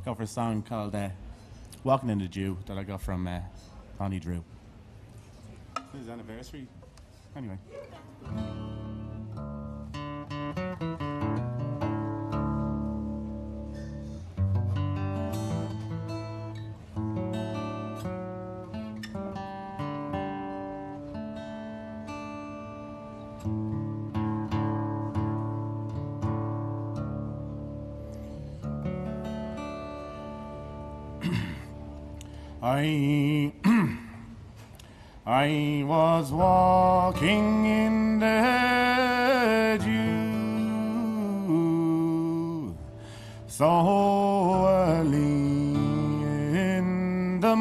go for a song called Walking in the Dew that I got from Bonnie Drew. It's his anniversary. Anyway. I was walking in the dew so early in the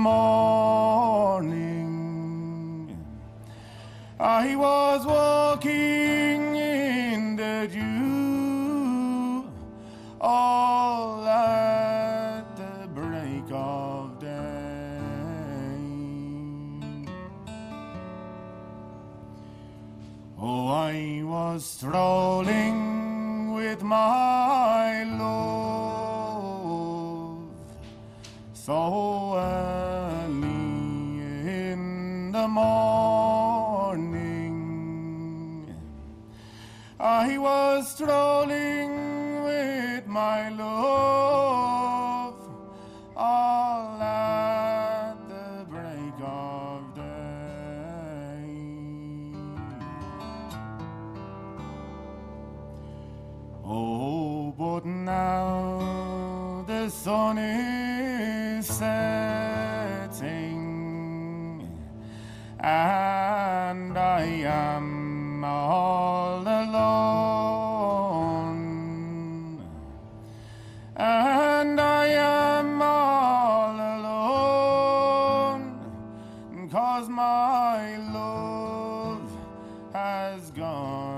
morning. I was walking in the dew all at the break of day. Oh, I was strolling with my love so early in the morning. I was strolling with my love all at the break of day. Oh, but now the sun is setting and I am all alone, and I am all alone, 'cause my love has gone